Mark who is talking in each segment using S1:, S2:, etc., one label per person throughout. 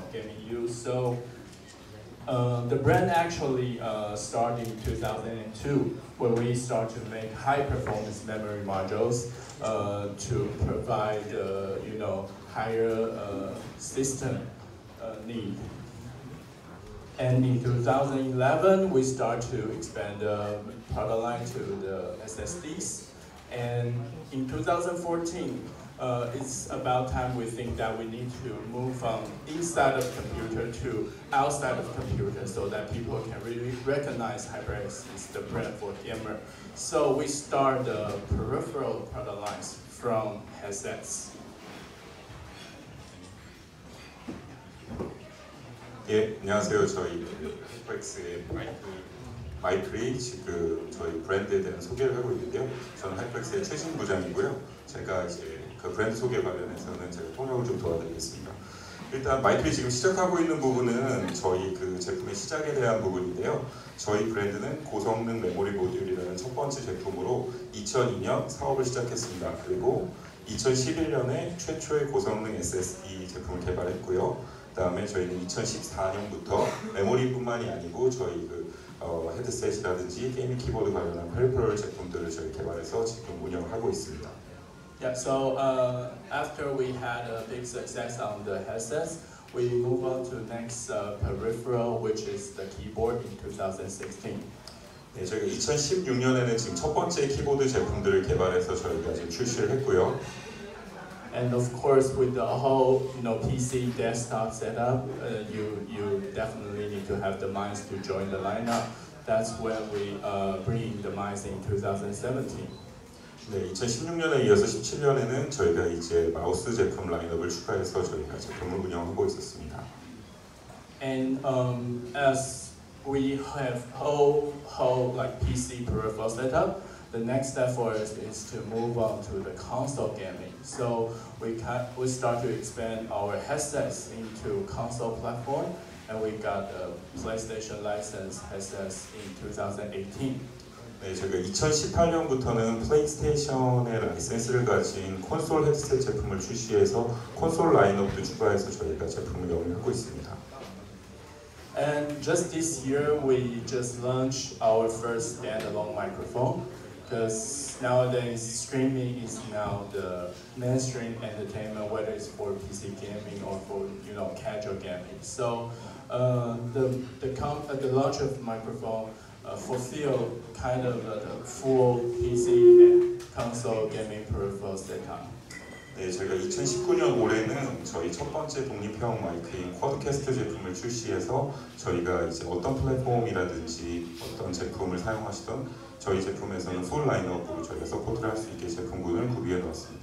S1: gaming use. So the brand actually started in 2002, where we start to make high-performance memory modules to provide, higher system need. And in 2011, we start to expand the product line to the SSDs. And in 2014, it's about time we think that we need to move from inside of computer to outside of computer so that people can really recognize HyperX is the brand for gamer. So we start the peripheral product lines from headsets.
S2: 예, 안녕하세요. 저희 하이퍼엑스의 마이클이 지금 저희 브랜드에 대한 소개를 하고 있는데요. 저는 하이퍼엑스의 최신 부장이고요. 제가 이제 그 브랜드 소개 관련해서는 제가 통역을 좀 도와드리겠습니다. 일단 마이클이 지금 시작하고 있는 부분은 저희 그 제품의 시작에 대한 부분인데요. 저희 브랜드는 고성능 메모리 모듈이라는 첫 번째 제품으로 2002년 사업을 시작했습니다. 그리고 2011년에 최초의 고성능 SSD 제품을 개발했고요. 그다음에 저희는 2014년부터 메모리뿐만이 아니고 저희 그 헤드셋이라든지 게이밍 키보드 관련한 페리퍼럴 제품들을 저희 개발해서 지금 운영을 하고 있습니다.
S1: Yeah, so after we had a big success on the headsets, we move on to the next peripheral, which is the keyboard in 2016.
S2: 네, 저희가 2016년에는 지금 첫 번째 키보드 제품들을 개발해서 저희가 지금 출시를 했고요.
S1: And of course, with the whole PC desktop setup, you definitely need to have the mice to join the lineup. That's when we bring the mice in 2017.
S2: 네, 2016년에 이어서 17년에는 저희가 이제 마우스 제품 라인업을 추가해서 저희가 제품을 운영하고 있었습니다.
S1: And as we have whole like PC peripheral setup, the next step for us is to move on to the console gaming. So we start to expand our headsets into console platform, and we got the PlayStation license headsets in 2018.
S2: 네, 저희가 2018년부터는 플레이스테이션의 라이센스를 가진 콘솔 헤드셋 제품을 출시해서 콘솔 라인업도 추가해서 저희가 제품을 영위하고 있습니다.
S1: And just this year, we just launched our first standalone microphone. Because nowadays streaming is now the mainstream entertainment, whether it's for PC gaming or for casual gaming. So the launch of microphone fulfill kind of the full PC and console gaming peripheral setup.
S2: 네, 저희가 2019년 올해는 저희 첫 번째 독립형 마이크인 쿼드캐스트 제품을 출시해서 저희가 이제 어떤 플랫폼이라든지 어떤 제품을 사용하시던 저희 제품에서는 풀 라인업으로 저희가 서포트를 할 수 있게 제품군을 구비해 놓았습니다.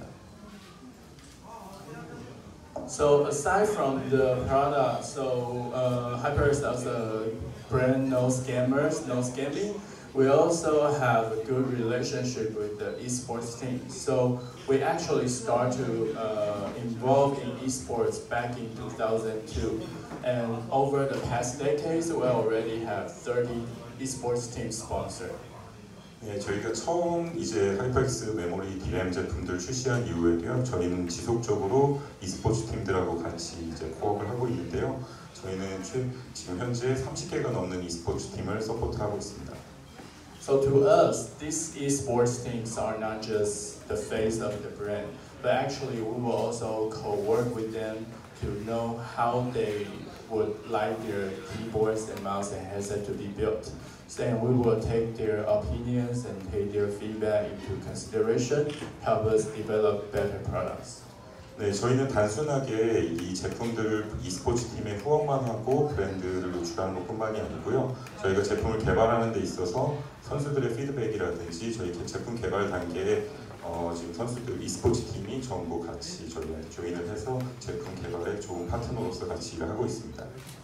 S1: So aside from the product, so HyperX as a brand knows gamers, knows gaming. We also have a good relationship with the esports team. So we actually start to involve in esports back in 2002. And over the past decades, we already have 30 esports teams sponsored.
S2: 네, 저희가 처음 이제 하이퍼엑스 메모리 DRAM 제품들 출시한 이후에도요. 저희는 지속적으로 e스포츠 팀들하고 같이 이제 코업을 하고 있는데요. 저희는 지금 현재 30개가 넘는 e스포츠 팀을 서포트하고 있습니다.
S1: So to us, these esports teams are not just the face of the brand, but actually we will also co-work with them to know how they would like their keyboards and mouse and headset to be built. So we will take their opinions and take their feedback into consideration, help us develop better products.
S2: 네, 저희는 단순하게 이 제품들을 e스포츠 팀에 후원만 하고 브랜드를 노출하는 것뿐만이 아니고요. 저희가 제품을 개발하는 데 있어서 선수들의 피드백이라든지 저희 제품 개발 단계에 지금 선수들 e스포츠 팀이 전부 같이 저희한테 조인을 해서 제품 개발에 좋은 파트너로서 같이 일을 하고 있습니다.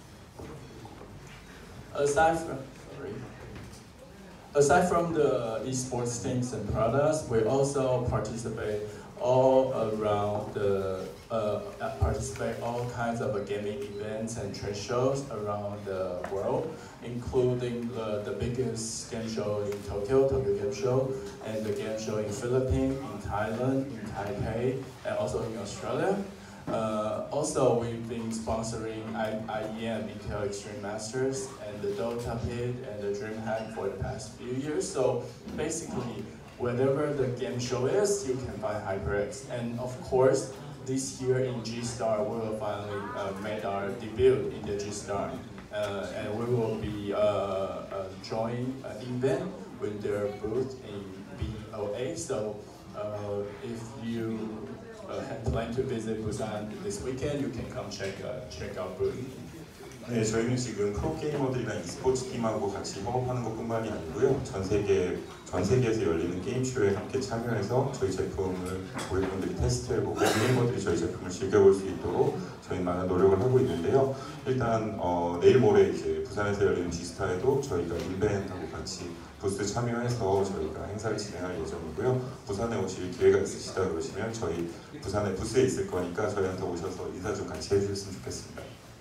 S1: Aside from the esports teams and products, we also participate all kinds of gaming events and trade shows around the world, including the biggest game show in Tokyo Game Show, and the game show in Philippines, in Thailand, in Taipei, and also in Australia. Also, we've been sponsoring IEM, Intel Extreme Masters, and the Dota Pit and the DreamHack for the past few years. So basically, whenever the game show is, you can find HyperX. And of course, this year in G-Star, we will finally made our debut in the G-Star. And we will be joining an event with their booth in BOA. So if you plan to visit Busan this weekend, you can come check out booth.
S2: 네, 저희는 지금 프로게이머들이나 e스포츠 팀하고 같이 협업하는 것뿐만이 아니고요. 전 세계에서 열리는 게임쇼에 함께 참여해서 저희 제품을 고객분들이 테스트해보고 게이머들이 저희 제품을 즐겨볼 수 있도록 저희 많은 노력을 하고 있는데요. 일단 내일 모레 이제 부산에서 열리는 G스타에도 저희가 인벤하고 같이 부스 참여해서 저희가 행사를 진행할 예정이고요. 부산에 오실 기회가 있으시다 그러시면 저희 부산에 부스에 있을 거니까 저희한테 오셔서 인사 좀 같이 해주셨으면 좋겠습니다.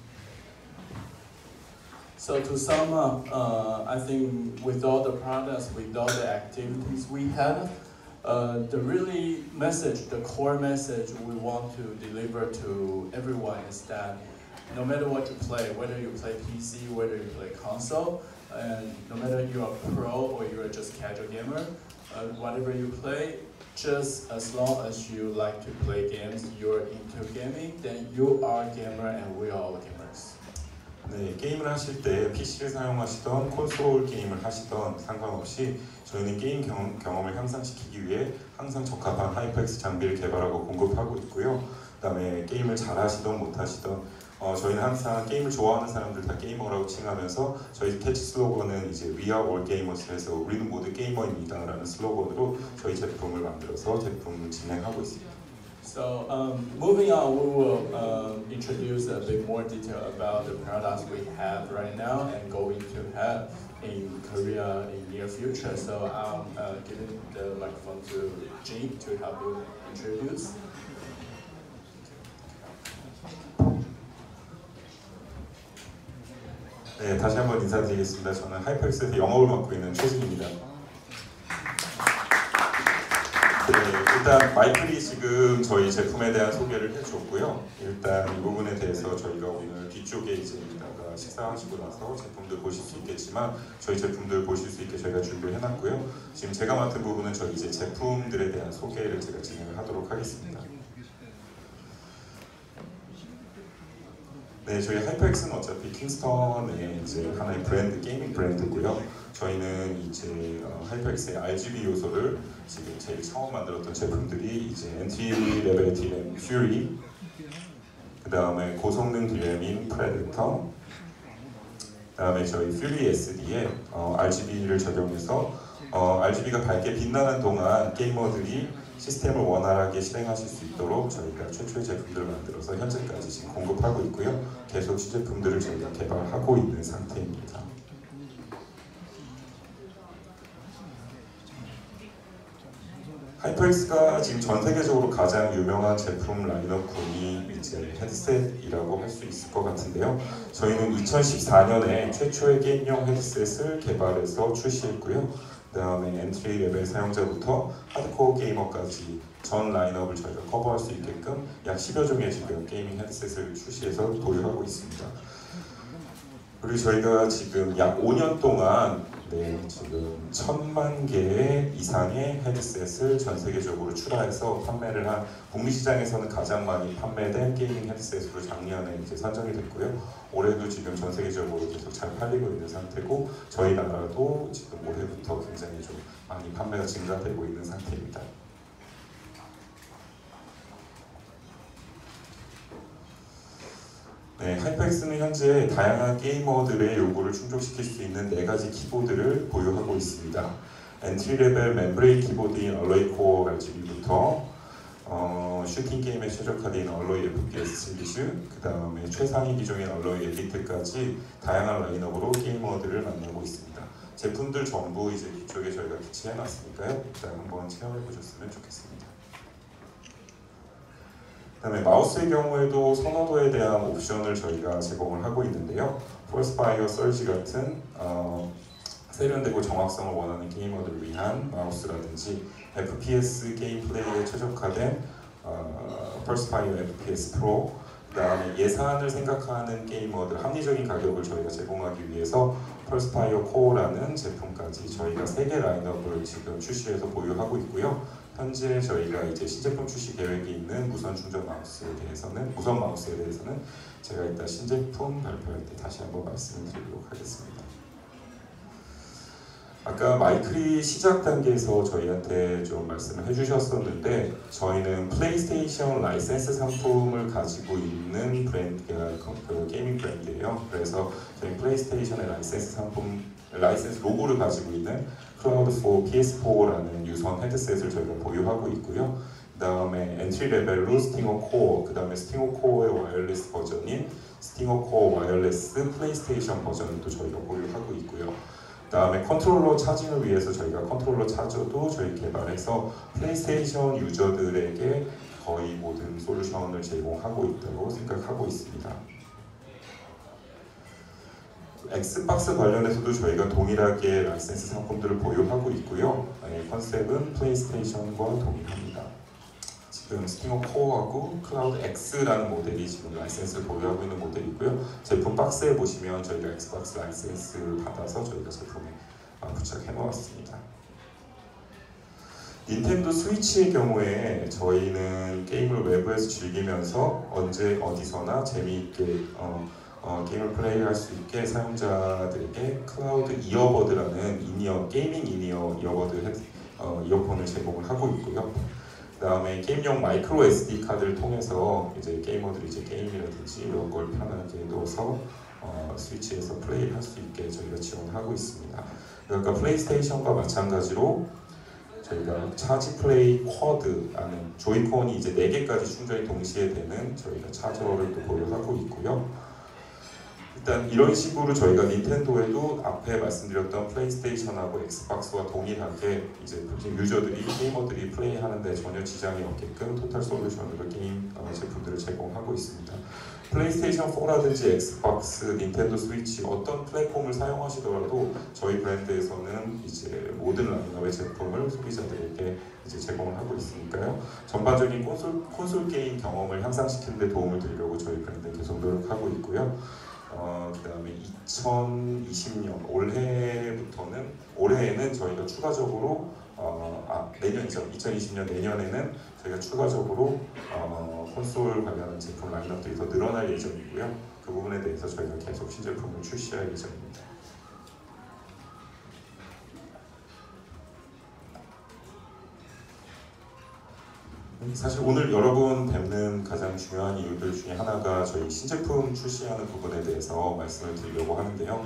S1: So to sum up, I think with all the products, with all the activities we have, the really message, the core message we want to deliver to everyone is that no matter what you play, whether you play PC, whether you play console, and no matter you're a pro or you're just casual gamer, whatever you play, just as long as you like to play games, you're into gaming, then you are a gamer and we are all gamers.
S2: 네, 게임을 하실 때 PC를 사용하시던 콘솔 게임을 하시던 상관없이 저희는 게임 경험을 향상시키기 위해 항상 적합한 하이퍼X 장비를 개발하고 공급하고 있고요. 그다음에 게임을 잘하시던 못하시던 저희는 항상 게임을 좋아하는 사람들 다 게이머라고 칭하면서 저희 캐치 슬로건은 이제 We are all gamers에서 우리는 모두 게이머입니다 라는 슬로건으로 저희 제품을 만들어서 제품을 진행하고 있습니다.
S1: So moving on, we will introduce a bit more detail about the products we have right now and going to have in Korea in near future. So I'm giving the microphone to Jin to help you introduce.
S2: 네, 다시 한번 인사드리겠습니다. 저는 하이퍼X에서 영업을 맡고 있는 최진입니다. 네, 일단 마이클이 지금 저희 제품에 대한 소개를 해줬고요. 일단 이 부분에 대해서 저희가 오늘 뒤쪽에 이제 이따가 식사하시고 나서 제품들 보실 수 있겠지만 저희 제품들 보실 수 있게 저희가 준비를 해놨고요. 지금 제가 맡은 부분은 저희 이제 제품들에 대한 소개를 제가 진행을 하도록 하겠습니다. 네, 저희 하이퍼X는 어차피 킹스턴의 이제 하나의 브랜드, 게이밍 브랜드고요. 저희는 이제 하이퍼X의 RGB 요소를 지금 제일 처음 만들었던 제품들이 이제 엔트리 레벨 디램 퓨리, 그 다음에 고성능 디램인 프레데터, 그 다음에 저희 퓨리 SD에 RGB를 적용해서 RGB가 밝게 빛나는 동안 게이머들이 시스템을 원활하게 실행하실 수 있도록 저희가 최초의 제품들을 만들어서 현재까지 지금 공급하고 있고요. 계속 시제품들을 저희가 개발하고 있는 상태입니다. 하이퍼X가 지금 전 세계적으로 가장 유명한 제품 라인업군이 이제 헤드셋이라고 할 수 있을 것 같은데요. 저희는 2014년에 최초의 게임용 헤드셋을 개발해서 출시했고요. 그 다음에 엔트리 레벨 사용자부터 하드코어 게이머까지 전 라인업을 저희가 커버할 수 있게끔 약 10여 종의 지금 게이밍 헤드셋을 출시해서 보유하고 있습니다. 그리고 저희가 지금 약 5년 동안 지금 1000만 개 이상의 헤드셋을 전 세계적으로 출하해서 판매를 한 북미 시장에서는 가장 많이 판매된 게이밍 헤드셋으로 작년에 이제 선정이 됐고요. 올해도 지금 전 세계적으로 계속 잘 팔리고 있는 상태고 저희 나라도 지금 올해부터 굉장히 좀 많이 판매가 증가되고 있는 상태입니다. 네, 하이퍼X는 현재 다양한 게이머들의 요구를 충족시킬 수 있는 4가지 키보드를 보유하고 있습니다. 엔트리 레벨 멤브레인 키보드인 얼로이 코어 RGB부터 슈팅 게임에 최적화된 얼로이 FPS 시리즈, 그 다음에 최상위 기종인 얼로이 엘리트까지 다양한 라인업으로 게이머들을 만나고 있습니다. 제품들 전부 이제 뒤쪽에 저희가 비치해놨으니까요. 일단 한번 체험해보셨으면 좋겠습니다. 그다음에 마우스의 경우에도 선호도에 대한 옵션을 저희가 제공을 하고 있는데요. 폴스파이어 서지 같은 세련되고 정확성을 원하는 게이머들을 위한 마우스라든지 FPS 게임 플레이에 최적화된 펄스파이어 FPS 프로, 그다음에 예산을 생각하는 게이머들 합리적인 가격을 저희가 제공하기 위해서 펄스파이어 코어라는 제품까지 저희가 3개 라인업을 지금 출시해서 보유하고 있고요. 현재 저희가 이제 신제품 출시 계획이 있는 무선 마우스에 대해서는 제가 이따 신제품 발표할 때 다시 한번 말씀을 드리도록 하겠습니다. 아까 마이크리 시작 단계에서 저희한테 좀 말씀을 해주셨었는데, 저희는 플레이스테이션 라이센스 상품을 가지고 있는 브랜드가 그 게이밍 브랜드예요. 그래서 저희 플레이스테이션의 라이센스 로고를 가지고 있는 클라우드4 PS4라는 유선 헤드셋을 저희가 보유하고 있고요. 그 다음에 엔트리 레벨로 스팅어 코어, 그 다음에 스팅어 코어의 와이어리스 버전인 스팅어 코어 와이어리스 플레이스테이션 버전을 또 저희가 보유하고 있고요. 그 다음에 컨트롤러 차징을 위해서 저희가 컨트롤러 차저도 저희 개발해서 플레이스테이션 유저들에게 거의 모든 솔루션을 제공하고 있다고 생각하고 있습니다. 엑스박스 관련해서도 저희가 동일하게 라이센스 상품들을 보유하고 있고요. 컨셉은 플레이스테이션과 동일합니다. 지금 스팅어 코어하고 클라우드 X라는 모델이 지금 라이센스를 보유하고 있는 모델이고요. 제품 박스에 보시면 저희가 엑스박스 라이센스 받아서 저희가 제품에 부착해 놓았습니다. 닌텐도 스위치의 경우에 저희는 게임을 외부에서 즐기면서 언제 어디서나 재미있게 게임을 플레이할 수 있게 사용자들에게 클라우드 이어버드라는 게이밍 인이어 이어폰을 제공을 하고 있고요. 그 다음에 게임용 마이크로 SD 카드를 통해서 이제 게이머들이 이제 게임이라든지 이런 걸 편하게 넣어서 스위치에서 플레이할 수 있게 저희가 지원하고 있습니다. 그러니까 플레이스테이션과 마찬가지로 저희가 차지 플레이 쿼드라는 조이콘이 이제 4개까지 충전이 동시에 되는 저희가 차저를 또 보유하고 있고요. 일단 이런 식으로 저희가 닌텐도에도 앞에 말씀드렸던 플레이스테이션하고 엑스박스와 동일하게 이제 게이머들이 플레이하는데 전혀 지장이 없게끔 토탈 솔루션으로 게임 제품들을 제공하고 있습니다. 플레이스테이션 4라든지 엑스박스, 닌텐도 스위치 어떤 플랫폼을 사용하시더라도 저희 브랜드에서는 이제 모든 라인업의 제품을 소비자들에게 이제 제공을 하고 있으니까요. 전반적인 콘솔 게임 경험을 향상시키는 데 도움을 드리려고 저희 브랜드 계속 노력하고 있고요. 그 다음에 2020년 올해에는 저희가 추가적으로 내년이죠. 2020년 내년에는 저희가 추가적으로 콘솔 관련한 제품 라인업들이 더 늘어날 예정이고요. 그 부분에 대해서 저희가 계속 신제품을 출시할 예정입니다. 사실 오늘 여러분 뵙는 가장 중요한 이유들 중에 하나가 저희 신제품 출시하는 부분에 대해서 말씀을 드리려고 하는데요.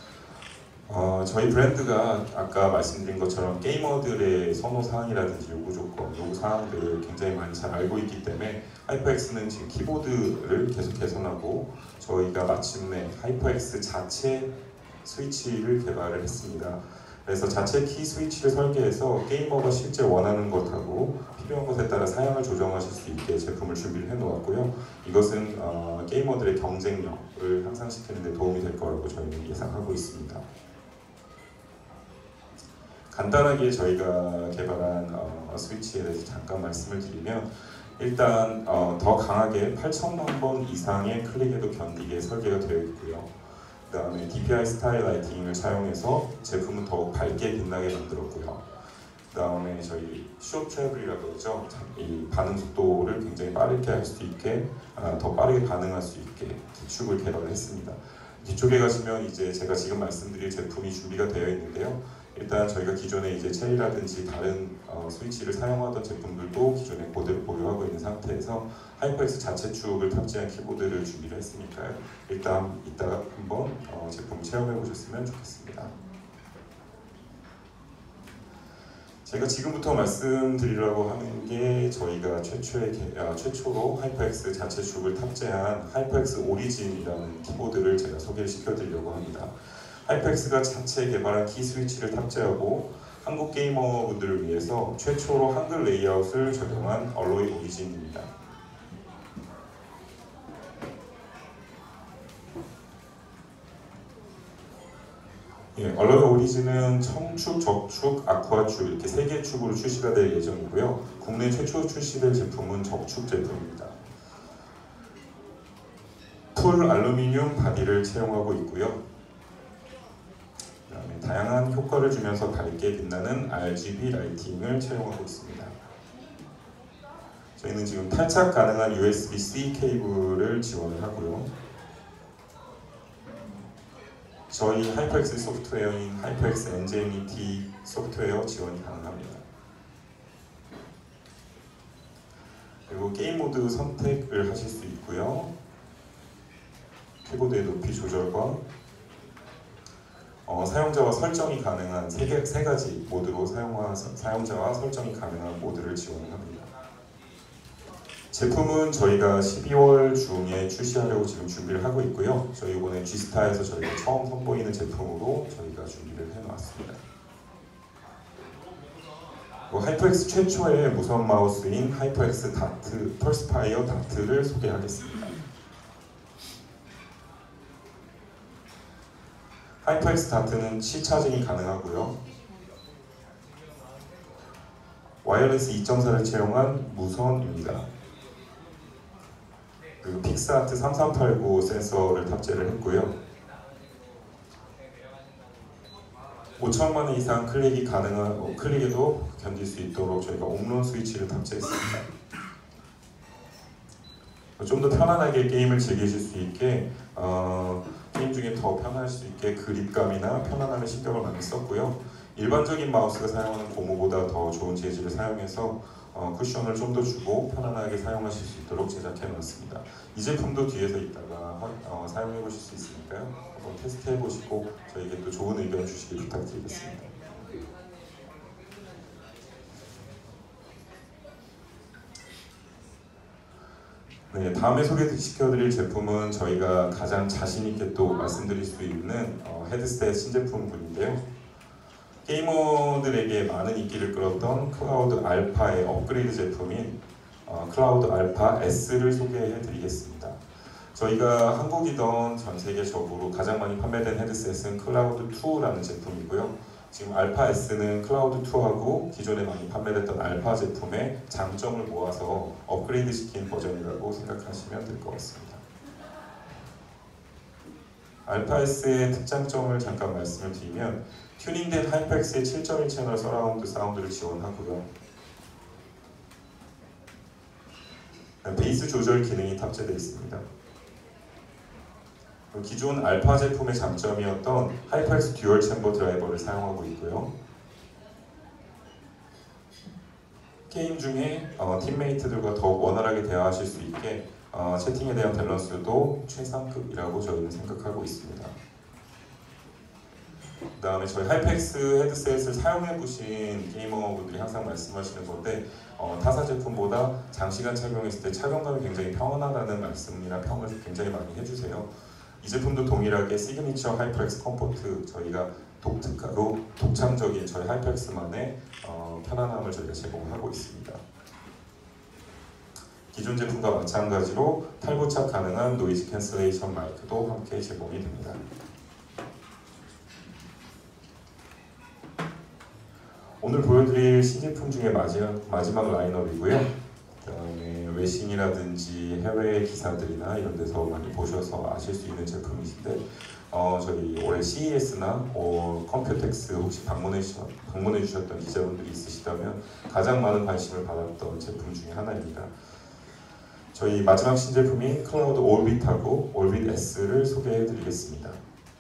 S2: 저희 브랜드가 아까 말씀드린 것처럼 게이머들의 선호사항이라든지 요구사항들을 굉장히 많이 잘 알고 있기 때문에 하이퍼엑스는 지금 키보드를 계속 개선하고 저희가 마침내 하이퍼엑스 자체 스위치를 개발을 했습니다. 그래서 자체 키 스위치를 설계해서 게이머가 실제 원하는 것하고 필요한 것에 따라 사양을 조정하실 수 있게 제품을 준비를 해놓았고요. 이것은 게이머들의 경쟁력을 향상시키는 데 도움이 될 거라고 저희는 예상하고 있습니다. 간단하게 저희가 개발한 스위치에 대해서 잠깐 말씀을 드리면, 일단 더 강하게 8,000만 번 이상의 클릭에도 견디게 설계가 되어 있고요. 그 다음에 DPI 스타일 라이팅을 사용해서 제품은 더욱 밝게 빛나게 만들었고요. 그 다음에 저희 숏 트래블이라고 하죠. 이 반응 속도를 굉장히 빠르게 할 수 있게, 더 빠르게 반응할 수 있게 기축을 개발을 했습니다. 뒤쪽에 가시면 이제 제가 지금 말씀드릴 제품이 준비가 되어 있는데요. 일단 저희가 기존에 이제 체리라든지 다른 스위치를 사용하던 제품들도 기존에 그대로 보유하고 있는 상태에서 하이퍼엑스 자체 축을 탑재한 키보드를 준비를 했으니까요. 일단 이따가 한번 제품 체험해 보셨으면 좋겠습니다. 제가 지금부터 말씀드리려고 하는 게 저희가 최초로 하이퍼엑스 자체 축을 탑재한 하이퍼엑스 오리진이라는 키보드를 제가 소개를 시켜드리려고 합니다. 하이퍼엑스가 자체 개발한 키 스위치를 탑재하고 한국 게이머분들을 위해서 최초로 한글 레이아웃을 적용한 얼로이 오리진입니다. 예, 얼러드 오리진은 청축, 적축, 아쿠아축 이렇게 3개 축으로 출시가 될 예정이고요. 국내 최초 출시될 제품은 적축 제품입니다. 풀 알루미늄 바디를 채용하고 있고요. 그다음에 다양한 효과를 주면서 밝게 빛나는 RGB 라이팅을 채용하고 있습니다. 저희는 지금 탈착 가능한 USB-C 케이블을 지원을 하고요. 저희 하이퍼엑스 소프트웨어인 하이퍼엑스 NJMET 소프트웨어 지원이 가능합니다. 그리고 게임 모드 선택을 하실 수 있고요. 키보드의 높이 조절과 사용자와 설정이 가능한 세 가지 모드로 사용자와 설정이 가능한 모드를 지원합니다. 제품은 저희가 12월 중에 출시하려고 지금 준비를 하고 있고요. 저희 이번에 G스타에서 저희가 처음 선보이는 제품으로 저희가 준비를 해놓았습니다. 하이퍼엑스 최초의 무선 마우스인 하이퍼엑스 다트, 펄스파이어 다트를 소개하겠습니다. 하이퍼엑스 다트는 C차징이 가능하고요. 와이어리스 2.4를 채용한 무선입니다. 그리고 픽스아트 3389 센서를 탑재를 했고요. 5천만 원 이상 클릭이 가능한 클릭에도 견딜 수 있도록 저희가 홈런 스위치를 탑재했습니다. 좀 더 편안하게 게임을 즐기실 수 있게 게임 중에 더 편할 수 있게 그립감이나 편안함에 신경을 많이 썼고요. 일반적인 마우스가 사용하는 고무보다 더 좋은 재질을 사용해서 쿠션을 좀 더 주고 편안하게 사용하실 수 있도록 제작해 놨습니다. 이 제품도 뒤에서 이따가 사용해 보실 수 있으니까요. 한번 테스트해 보시고 저에게 또 좋은 의견 주시길 부탁드리겠습니다. 네, 다음에 소개시켜드릴 제품은 저희가 가장 자신있게 또 말씀드릴 수 있는 헤드셋 신제품군인데요. 게이머들에게 많은 인기를 끌었던 클라우드 알파의 업그레이드 제품인 클라우드 알파 S를 소개해드리겠습니다. 저희가 한국이던 전 세계적으로 가장 많이 판매된 헤드셋은 클라우드 2라는 제품이고요. 지금 알파 S는 클라우드 2하고 기존에 많이 판매됐던 알파 제품의 장점을 모아서 업그레이드 시킨 버전이라고 생각하시면 될 것 같습니다. 알파 S의 특장점을 잠깐 말씀을 드리면 튜닝된 하이퍼엑스의 7.1 채널 서라운드 사운드를 지원하고요. 베이스 조절 기능이 탑재되어 있습니다. 기존 알파 제품의 장점이었던 하이퍼엑스 듀얼 챔버 드라이버를 사용하고 있고요. 게임 중에 팀메이트들과 더욱 원활하게 대화하실 수 있게 채팅에 대한 밸런스도 최상급이라고 저희는 생각하고 있습니다. 그 다음에 저희 하이퍼엑스 헤드셋을 사용해보신 게이머분들이 항상 말씀하시는 건데 타사 제품보다 장시간 착용했을 때 착용감이 굉장히 편안하다는 말씀이나 평을 굉장히 많이 해주세요. 이 제품도 동일하게 시그니처 하이퍼엑스 컴포트 저희가 독특하고 독창적인 저희 하이퍼엑스만의 편안함을 저희가 제공하고 있습니다. 기존 제품과 마찬가지로 탈부착 가능한 노이즈 캔슬레이션 마이크도 함께 제공이 됩니다. 오늘 보여드릴 신제품 중에 마지막 라인업이고요. 그다음에 외신이라든지 해외 기사들이나 이런 데서 많이 보셔서 아실 수 있는 제품이신데 저희 올해 CES나 컴퓨텍스 혹시 방문해 주셨던 기자분들이 있으시다면 가장 많은 관심을 받았던 제품 중에 하나입니다. 저희 마지막 신제품인 클라우드 올빗하고 올빗 S를 소개해 드리겠습니다.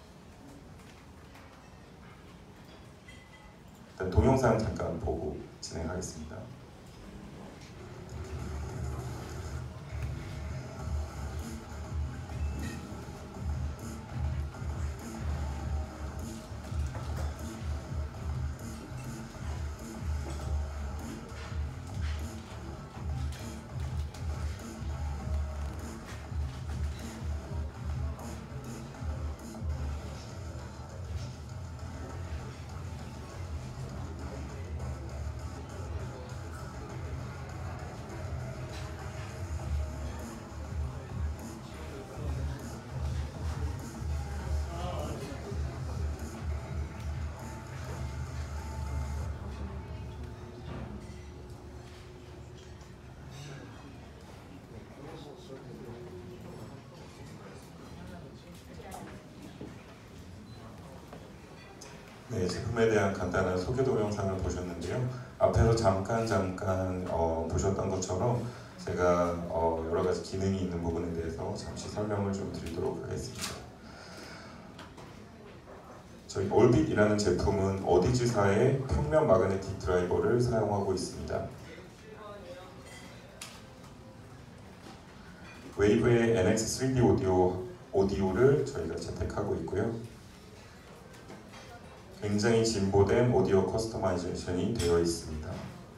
S2: 일단 동영상 잠깐 보고 진행하겠습니다. 네, 제품에 대한 간단한 소개 동영상을 보셨는데요. 앞에서 잠깐 보셨던 것처럼 제가 여러 가지 기능이 있는 부분에 대해서 잠시 설명을 좀 드리도록 하겠습니다. 저희 올빗이라는 제품은 어디지사의 평면 마그네틱 드라이버를 사용하고 있습니다. 웨이브의 NX3D 오디오를 저희가 채택하고 있고요. 굉장히 진보된 오디오 커스터마이제이션이 되어 있습니다.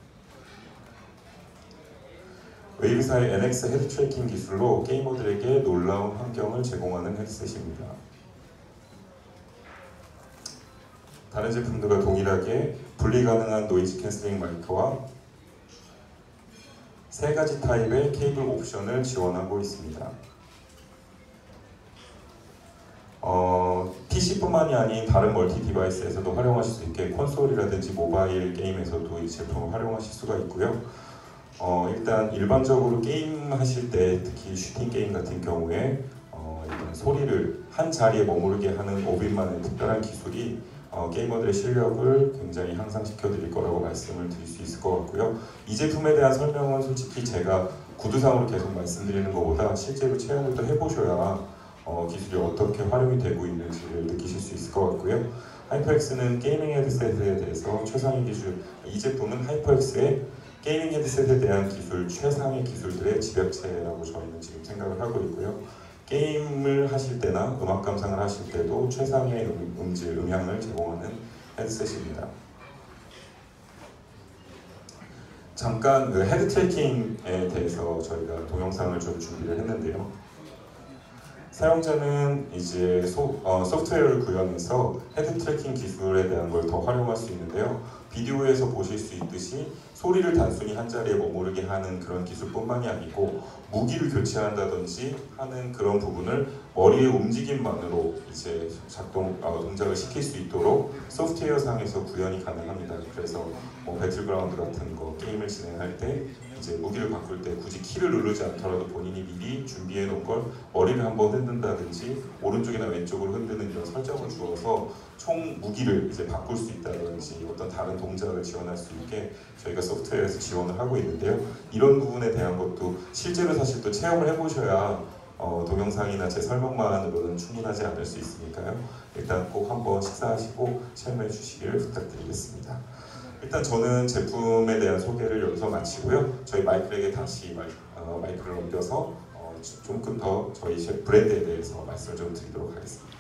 S2: 웨이브사의 NX 헤드 트래킹 기술로 게이머들에게 놀라운 환경을 제공하는 헤드셋입니다. 다른 제품들과 동일하게 분리 가능한 노이즈 캔슬링 마이크와 3가지 타입의 케이블 옵션을 지원하고 있습니다. PC뿐만이 아닌 다른 멀티 디바이스에서도 활용하실 수 있게 콘솔이라든지 모바일 게임에서도 이 제품을 활용하실 수가 있고요. 일단 일반적으로 게임 하실 때, 특히 슈팅 게임 같은 경우에 일단 소리를 한 자리에 머무르게 하는 오빗만의 특별한 기술이 게이머들의 실력을 굉장히 향상시켜 드릴 거라고 말씀을 드릴 수 있을 것 같고요. 이 제품에 대한 설명은 솔직히 제가 구두상으로 계속 말씀드리는 것보다 실제로 체험을 또 해보셔야 기술이 어떻게 활용이 되고 있는지를 느끼실 수 있을 것 같고요. 하이퍼엑스는 게이밍 헤드셋에 대해서 최상의 기술, 이 제품은 하이퍼엑스의 게이밍 헤드셋에 대한 기술, 최상의 기술들의 집약체라고 저희는 지금 생각을 하고 있고요. 게임을 하실 때나 음악 감상을 하실 때도 최상의 음질, 음향을 제공하는 헤드셋입니다. 잠깐 그 헤드 트래킹에 대해서 저희가 동영상을 좀 준비를 했는데요. 사용자는 이제 소프트웨어를 구현해서 헤드 트래킹 기술에 대한 걸 더 활용할 수 있는데요. 비디오에서 보실 수 있듯이 소리를 단순히 한 자리에 머무르게 하는 그런 기술뿐만이 아니고 무기를 교체한다든지 하는 그런 부분을 머리의 움직임만으로 이제 동작을 시킬 수 있도록 소프트웨어 상에서 구현이 가능합니다. 그래서 배틀그라운드 같은 거 게임을 진행할 때 이제 무기를 바꿀 때 굳이 키를 누르지 않더라도 본인이 미리 준비해 놓은 걸 머리를 한번 흔든다든지 오른쪽이나 왼쪽으로 흔드는 이런 설정을 주어서 총 무기를 이제 바꿀 수 있다든지 어떤 다른 동작을 지원할 수 있게 저희가 소프트웨어에서 지원을 하고 있는데요. 이런 부분에 대한 것도 실제로 사실 또 체험을 해보셔야 동영상이나 제 설명만으로는 충분하지 않을 수 있으니까요. 일단 꼭 한번 식사하시고 체험해 주시기를 부탁드리겠습니다. 일단 저는 제품에 대한 소개를 여기서 마치고요. 저희 마이클에게 다시 마이크를 넘겨서 조금 더 저희 브랜드에 대해서 말씀을 좀 드리도록 하겠습니다.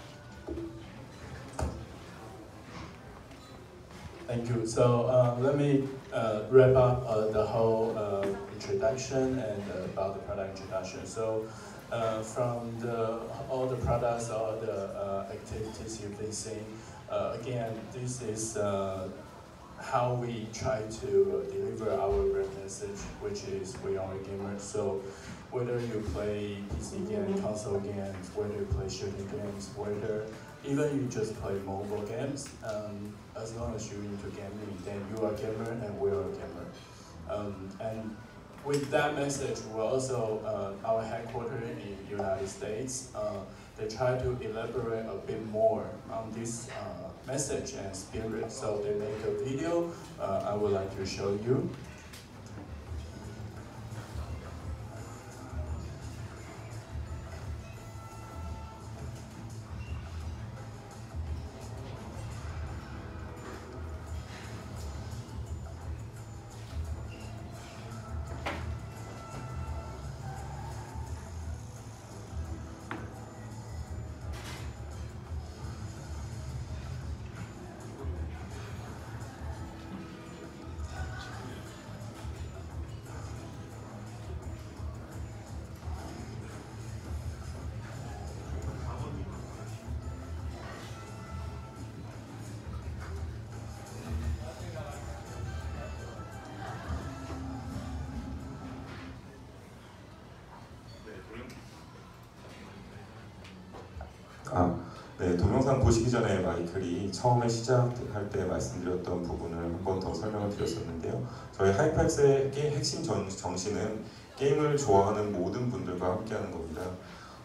S1: Thank you. So let me wrap up the whole introduction and about the product introduction. So from all the products, all the activities you've been seeing, again, this is how we try to deliver our brand message, which is we are gamers. So whether you play PC games, console games, whether you play shooting games, whether even you just play mobile games, as long as you're into gaming, then you are a gamer and we are a gamer. And with that message, we're also our headquarters in the United States. They try to elaborate a bit more on this message and spirit. So they make a video I would like to show you.
S2: 네, 동영상 보시기 전에 마이클이 처음에 시작할 때 말씀드렸던 부분을 한 번 더 설명을 드렸었는데요. 저희 하이퍼엑스의 핵심 정신은 게임을 좋아하는 모든 분들과 함께하는 겁니다.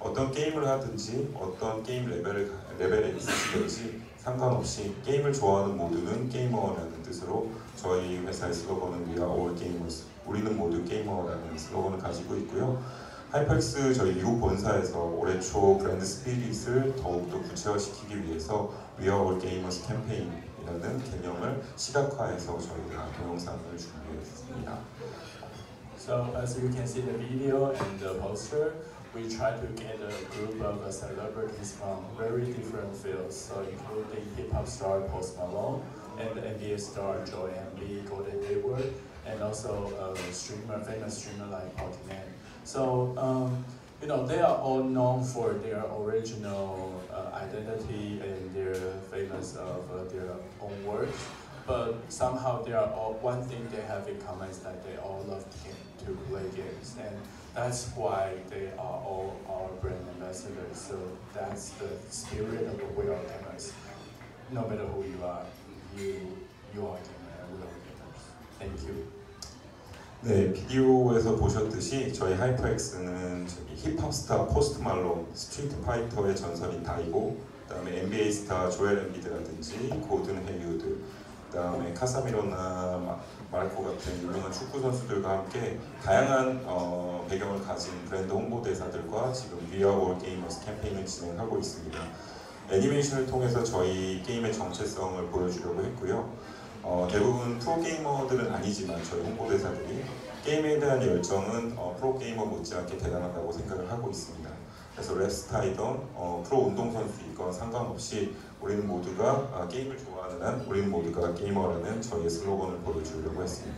S2: 어떤 게임을 하든지 어떤 게임 레벨에 있으시든지 상관없이 게임을 좋아하는 모두는 게이머라는 뜻으로 저희 회사의 슬로건은 We are all gamers, 우리는 모두 게이머라는 슬로건을 가지고 있고요. 하이퍼엑스 저희 미국 본사에서 올해 초 브랜드 스피릿을 더욱더 구체화시키기 위해서 We are all gamers 캠페인이라는 개념을 시각화해서 저희가 동영상을 준비했습니다.
S1: So as you can see the video and the poster, we try to get a group of celebrities from very different fields, so including hip-hop star Post Malone and the NBA star Joel Embiid, Gordon Hayward, and also famous streamer like Pokemon. So you know, they are all known for their original identity and their famous of their own works. But somehow they are all, one thing they have in common is that they all love to play games, and that's why they are all our brand ambassadors. So that's the spirit of the We Are Gamers. No matter who you are, you are a gamer and we are gamers. Thank you.
S2: 네, 비디오에서 보셨듯이 저희 하이퍼엑스는 힙합 스타 포스트 말론, 스트리트 파이터의 전설인 다이고, 그다음에 NBA 스타 조엘 엠비드라든지 고든 헤이우드, 그다음에 카사미로나 마르코 같은 유명한 축구 선수들과 함께 다양한 배경을 가진 브랜드 홍보대사들과 지금 We Are All Gamers 캠페인을 진행하고 있습니다. 애니메이션을 통해서 저희 게임의 정체성을 보여주려고 했고요. 대부분 프로게이머들은 아니지만 저희 홍보대사들이 게임에 대한 열정은 프로게이머 못지않게 대단하다고 생각을 하고 있습니다. 그래서 랩스타이던 프로 운동선수이건 상관없이 우리는 모두가 게임을 좋아하는 한 우리는 모두가 게이머라는 저희의 슬로건을 보여주려고 했습니다.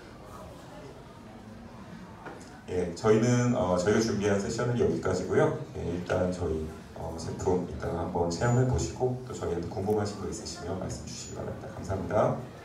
S2: 예, 저희는 저희가 준비한 세션은 여기까지고요. 예, 일단 저희 제품 이따가 한번 체험해 보시고 또 저희한테 궁금하신 거 있으시면 말씀 주시기 바랍니다. 감사합니다.